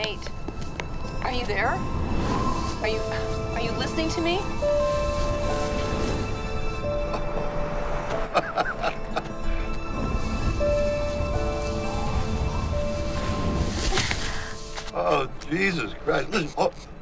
Nate, are you there? Are you listening to me? Oh, Jesus Christ. Listen,